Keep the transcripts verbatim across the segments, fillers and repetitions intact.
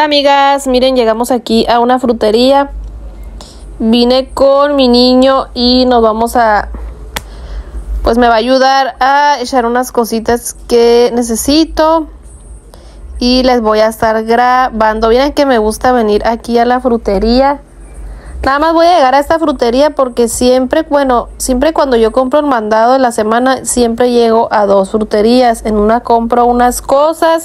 Hola amigas, miren, llegamos aquí a una frutería. Vine con mi niño y nos vamos a, pues me va a ayudar a echar unas cositas que necesito y les voy a estar grabando. Miren que me gusta venir aquí a la frutería. Nada más voy a llegar a esta frutería porque siempre, bueno, siempre cuando yo compro el mandado de la semana, siempre llego a dos fruterías. En una compro unas cosas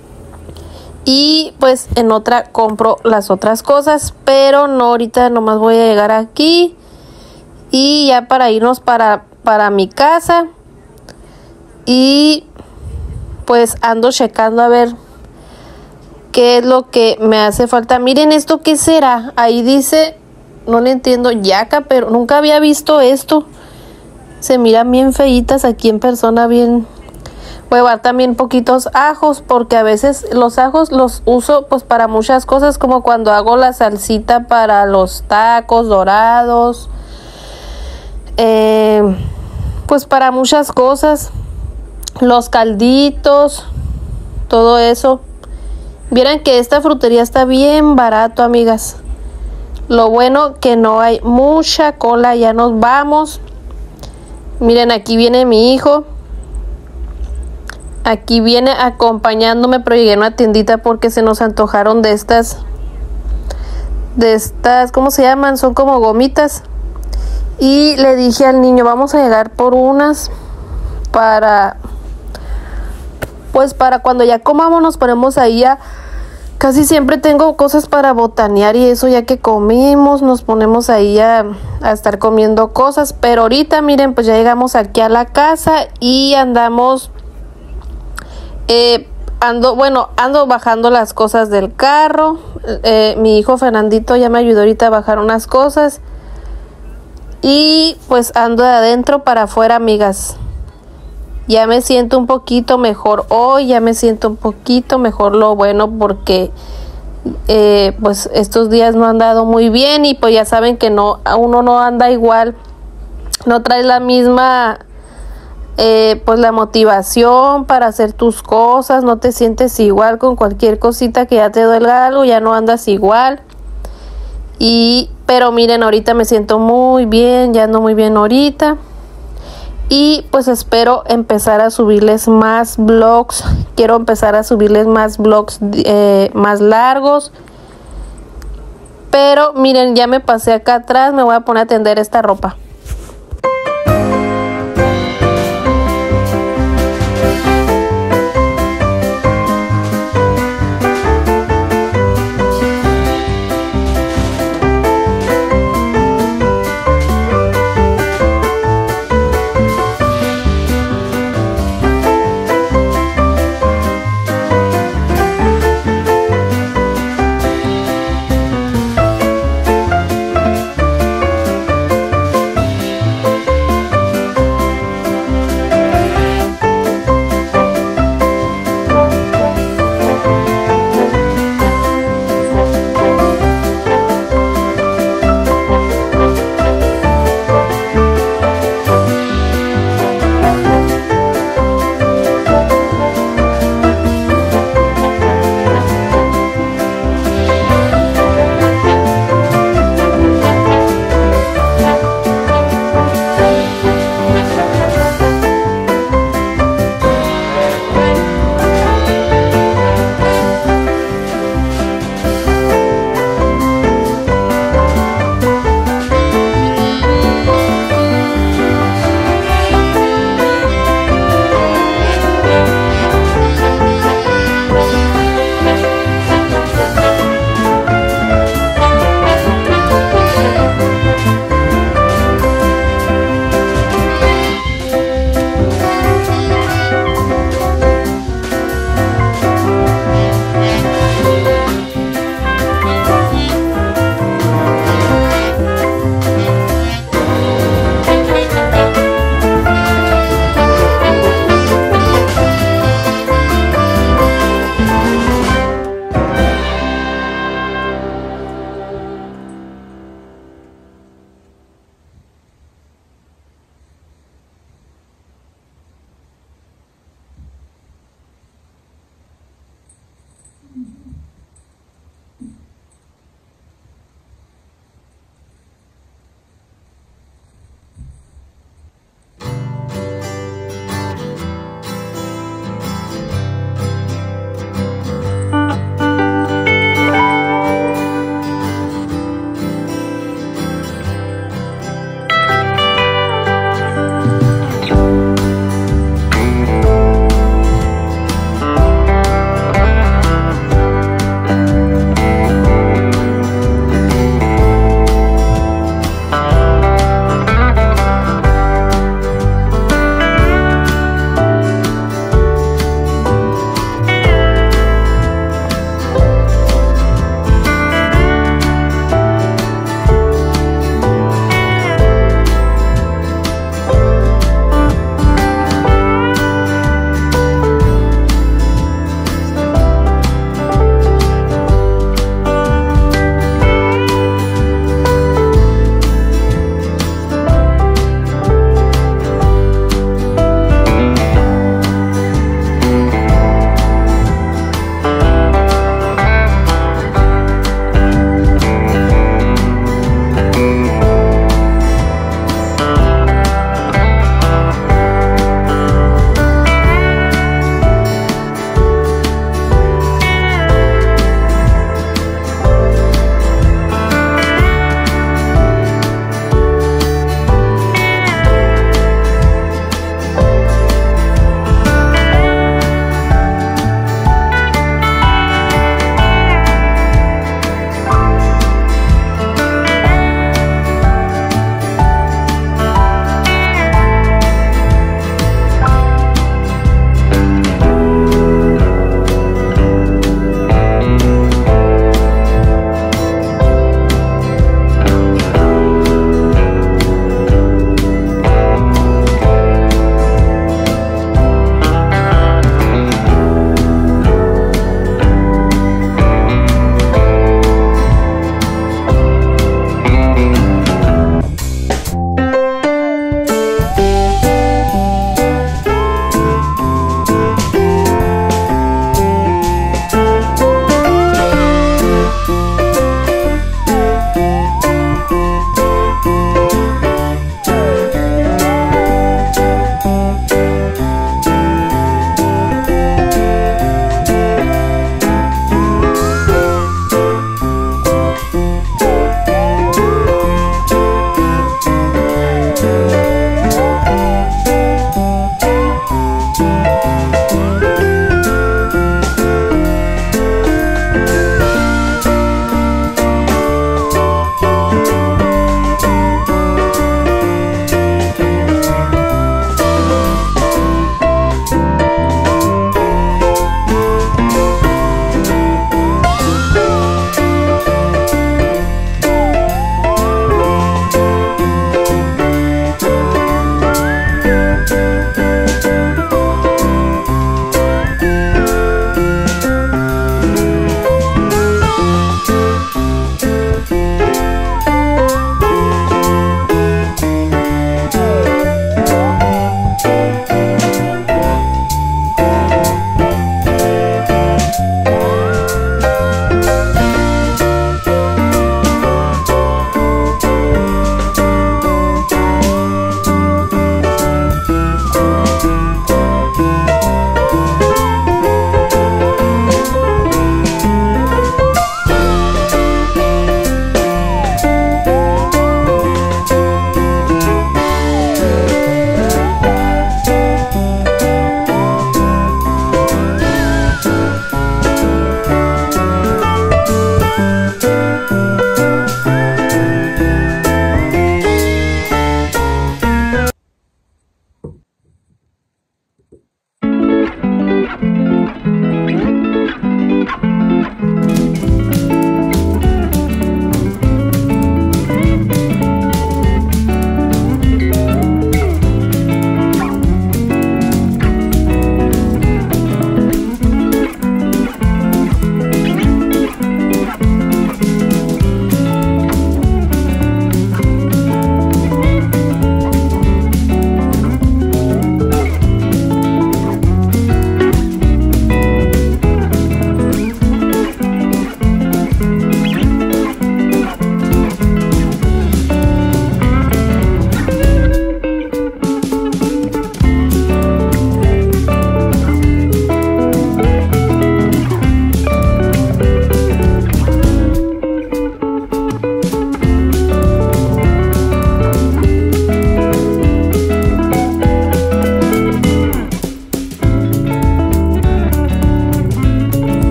y pues en otra compro las otras cosas, pero no, ahorita nomás voy a llegar aquí y ya para irnos para, para mi casa. Y pues ando checando a ver qué es lo que me hace falta. Miren esto, ¿qué será? Ahí dice, no le entiendo, yaca, pero nunca había visto esto. Se miran bien feitas aquí en persona, bien. Voy a llevar también poquitos ajos porque a veces los ajos los uso pues para muchas cosas, como cuando hago la salsita para los tacos dorados, eh, pues para muchas cosas, los calditos, todo eso. Vieran que esta frutería está bien barato, amigas. Lo bueno que no hay mucha cola. Ya nos vamos. Miren, aquí viene mi hijo. Aquí viene acompañándome, pero llegué a una tiendita porque se nos antojaron de estas, de estas, ¿cómo se llaman? Son como gomitas. Y le dije al niño, vamos a llegar por unas para, pues para cuando ya comamos nos ponemos ahí a, casi siempre tengo cosas para botanear y eso, ya que comimos, nos ponemos ahí a, a estar comiendo cosas. Pero ahorita, miren, pues ya llegamos aquí a la casa y andamos... Eh, ando, bueno, ando bajando las cosas del carro. Eh, mi hijo Fernandito ya me ayudó ahorita a bajar unas cosas. Y pues ando de adentro para afuera, amigas. Ya me siento un poquito mejor hoy, ya me siento un poquito mejor, lo bueno, porque eh, pues estos días no han dado muy bien y pues ya saben que no, uno no anda igual, no trae la misma... Eh, pues la motivación para hacer tus cosas, no te sientes igual con cualquier cosita que ya te duelga algo, ya no andas igual. Y pero miren, ahorita me siento muy bien, ya ando muy bien ahorita. Y pues espero empezar a subirles más vlogs. Quiero empezar a subirles más vlogs eh, más largos. Pero miren, ya me pasé acá atrás, me voy a poner a tender esta ropa.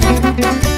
Thank you.